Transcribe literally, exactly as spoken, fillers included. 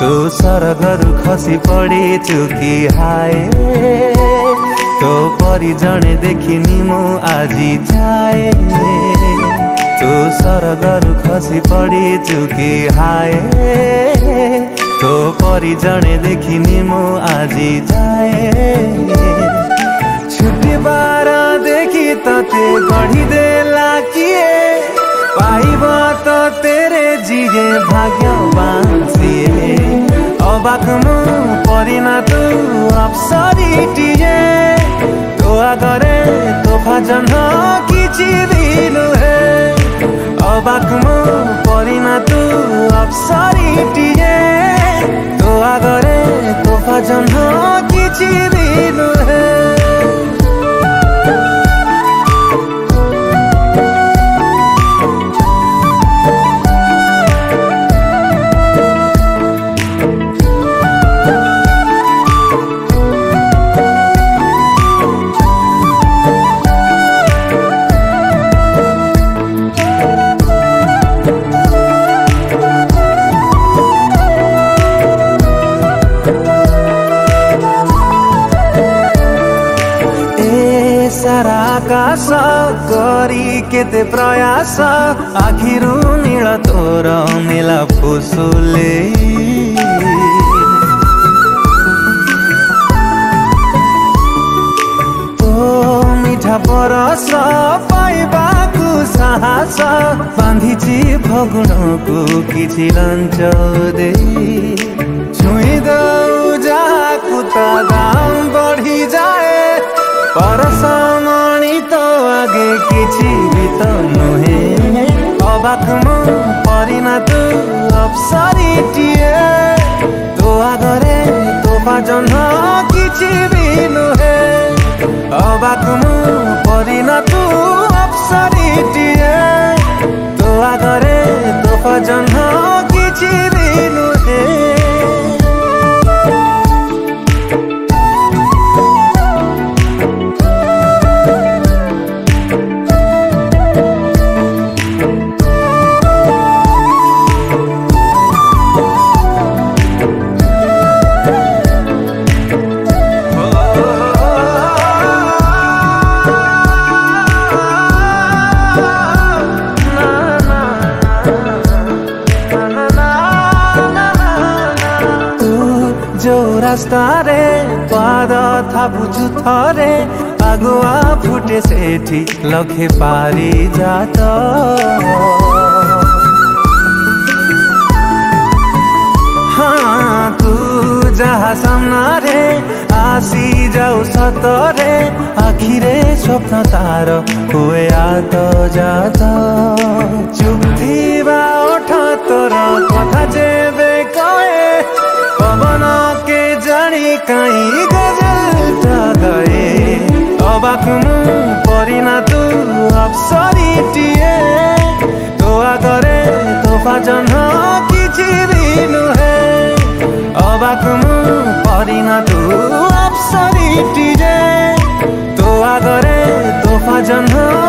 तू सरगरु खसी पड़ी चुकी हाय तो परी जने देखिनी मु आजी जाए तू सरगरु खसी पड़ी चुकी हाय तो परी जने देखिनी मु आजी जाए छुट्टी बार देखी तते गढ़ी देला किए पाइब तो तेरे जिए भाग्यवान सिए अबाक मु परिना तू अप्सरीटिए तो आगरे तोफा जन्ह किछि भी नुहे अबाक मु परिना तू अप्सरीटिए तो आगरे तोफा जन्ह किछि भी नुहे सारा आकाश करी केते प्रयास आखिरु नील तोर मिला फुसुले ओ मिठा परस पाइबाकु साहस बांधिची फगुणकु किछि लंच दे छुई दऊ जाकु ता दाम बढ़ी जाए परसमणि तो आगे किछि भी तो नुहे अबाक मु परिना तू अप्सरीटिए तो आगरे तोफा जन्ह किछि भी नुहे अबाक मु परिना तू अप्सरीटिए तो आगरे तोफा जन्ह किछि भी नुहे रास्ता रे पाद था बुझु थरे आगुआ फुटे सेठी लखे पारी जात हाँ तू जहा सामना रे आसी जाऊ सतरे आखिरे स्वप्न तार हुए आत जात चुप थीबा ओठ तोर कथा जेबे कहे पवन के जानी कहीं गजल गए अबाक मु परिना तू अप्सरीटिए तो आगरे तोफा जन्ह किछि भी नुहे अबाक मु परिना तू अप्सरीटिए तो आगरे तोफा जन्ह